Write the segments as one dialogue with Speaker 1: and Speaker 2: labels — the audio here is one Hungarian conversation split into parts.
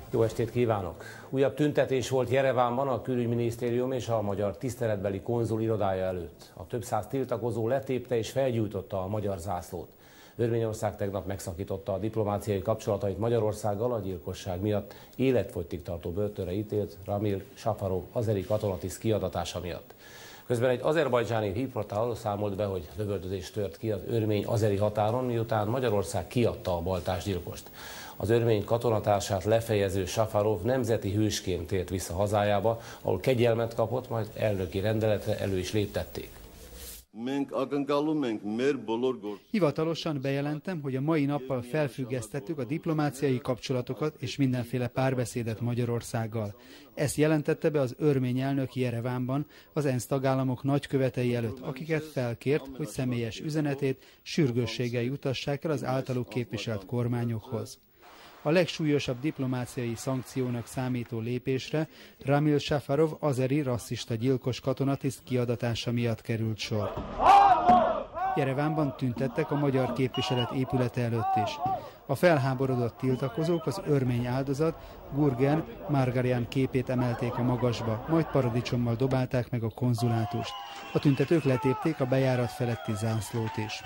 Speaker 1: Jó estét kívánok! Újabb tüntetés volt Jerevánban a külügyminisztérium és a magyar tiszteletbeli konzul irodája előtt. A több száz tiltakozó letépte és felgyújtotta a magyar zászlót. Örményország tegnap megszakította a diplomáciai kapcsolatait Magyarországgal a gyilkosság miatt életfogytig tartó börtönre ítélt Ramil Safarov azeri katonatiszt kiadatása miatt. Közben egy azerbajdzsáni hírportál számolt be, hogy lövöldözés tört ki az örmény-azeri határon, miután Magyarország kiadta a baltásgyilkost. Az örmény katonatársát lefejező Safarov nemzeti hősként tért vissza hazájába, ahol kegyelmet kapott, majd elnöki rendeletre elő is léptették.
Speaker 2: Hivatalosan bejelentem, hogy a mai nappal felfüggesztettük a diplomáciai kapcsolatokat és mindenféle párbeszédet Magyarországgal. Ezt jelentette be az örmény elnök Jerevánban az ENSZ tagállamok nagykövetei előtt, akiket felkért, hogy személyes üzenetét sürgősséggel jutassák el az általuk képviselt kormányokhoz. A legsúlyosabb diplomáciai szankciónak számító lépésre Ramil Safarov azeri rasszista gyilkos katonatiszt kiadatása miatt került sor. Jerevánban tüntettek a magyar képviselet épülete előtt is. A felháborodott tiltakozók az örmény áldozat Gurgen Margaryan képét emelték a magasba, majd paradicsommal dobálták meg a konzulátust. A tüntetők letépték a bejárat feletti zászlót is.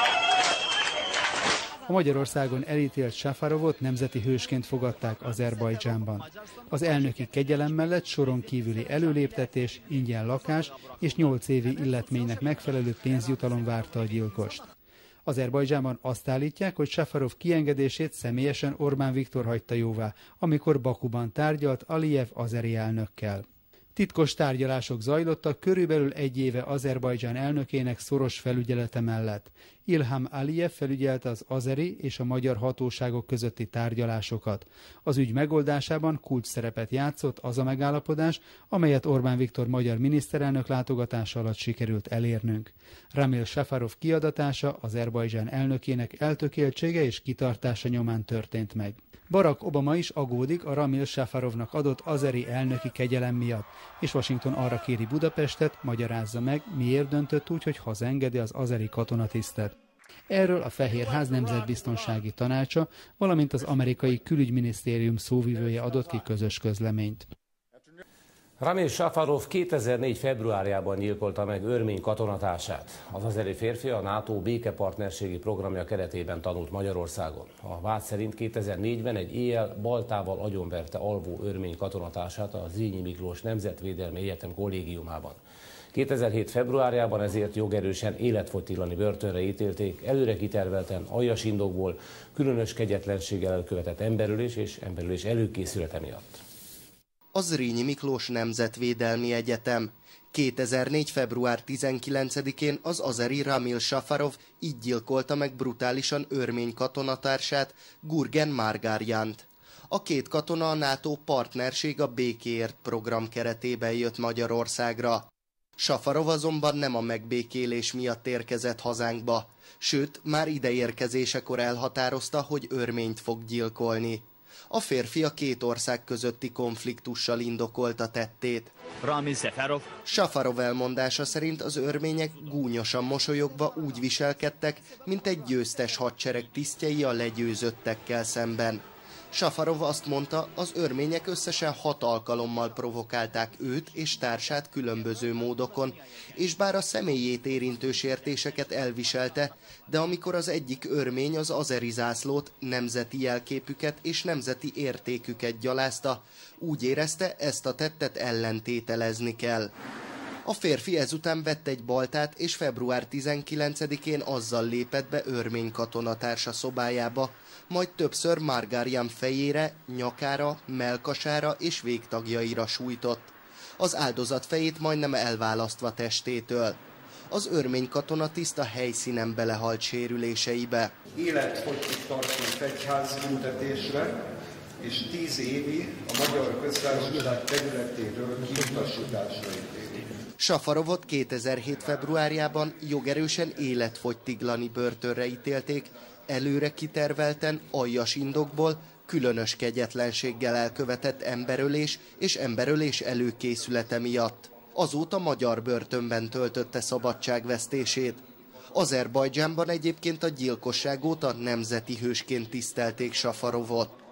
Speaker 2: A Magyarországon elítélt Safarovot nemzeti hősként fogadták Azerbajdzsánban. Az elnöki kegyelem mellett soron kívüli előléptetés, ingyen lakás és 8 évi illetménynek megfelelő pénzjutalom várta a gyilkost. Azerbajdzsánban azt állítják, hogy Safarov kiengedését személyesen Orbán Viktor hagyta jóvá, amikor Bakuban tárgyalt Aliyev azeri elnökkel. Titkos tárgyalások zajlottak körülbelül egy éve Azerbajdzsán elnökének szoros felügyelete mellett. Ilham Aliyev felügyelte az azeri és a magyar hatóságok közötti tárgyalásokat. Az ügy megoldásában kulcsszerepet játszott az a megállapodás, amelyet Orbán Viktor magyar miniszterelnök látogatása alatt sikerült elérnünk. Ramil Safarov kiadatása Azerbajdzsán elnökének eltökéltsége és kitartása nyomán történt meg. Barack Obama is aggódik a Ramil Safarovnak adott azeri elnöki kegyelem miatt, és Washington arra kéri Budapestet, magyarázza meg, miért döntött úgy, hogy hazaengedi az azeri katonatisztet. Erről a Fehérház nemzetbiztonsági tanácsa, valamint az amerikai külügyminisztérium szóvivője adott ki közös közleményt.
Speaker 1: Ramil Safarov 2004. februárjában gyilkolta meg örmény katonatársát. Az azeri férfi a NATO békepartnerségi programja keretében tanult Magyarországon. A vád szerint 2004-ben egy éjjel baltával agyonverte alvó örmény katonatársát a Zrínyi Miklós Nemzetvédelmi Egyetem kollégiumában. 2007. februárjában ezért jogerősen életfogytiglani börtönre ítélték, előre kitervelten aljas indokból, különös kegyetlenséggel elkövetett emberölés és emberölés előkészülete miatt.
Speaker 3: A Zrínyi Miklós Nemzetvédelmi Egyetem. 2004. február 19-én az azeri Ramil Safarov így gyilkolta meg brutálisan örmény katonatársát, Gurgen Margaryant. A két katona a NATO partnerség a békéért program keretében jött Magyarországra. Safarov azonban nem a megbékélés miatt érkezett hazánkba, sőt, már ideérkezésekor elhatározta, hogy örményt fog gyilkolni. A férfi a két ország közötti konfliktussal indokolta tettét. Safarov elmondása szerint az örmények gúnyosan mosolyogva úgy viselkedtek, mint egy győztes hadsereg tisztjei a legyőzöttekkel szemben. Safarov azt mondta, az örmények összesen 6 alkalommal provokálták őt és társát különböző módokon, és bár a személyét érintő sértéseket elviselte, de amikor az egyik örmény az azeri zászlót, nemzeti jelképüket és nemzeti értéküket gyalázta, úgy érezte, ezt a tettet ellentételezni kell. A férfi ezután vett egy baltát, és február 19-én azzal lépett be örmény katonatársa szobájába, majd többször Margaryan fejére, nyakára, mellkasára és végtagjaira sújtott. Az áldozat fejét majdnem elválasztva testétől. Az örmény katonatiszt a helyszínen belehalt sérüléseibe.
Speaker 4: Életfogytig tartó fegyházbüntetésre és 10 évi a Magyar Köztársaság területéről kiutasításra ítélik.
Speaker 3: Safarovot 2007. februárjában jogerősen életfogytiglani börtönre ítélték, előre kitervelten, aljas indokból, különös kegyetlenséggel elkövetett emberölés és emberölés előkészülete miatt. Azóta magyar börtönben töltötte szabadságvesztését. Azerbajdzsánban egyébként a gyilkosság óta nemzeti hősként tisztelték Safarovot.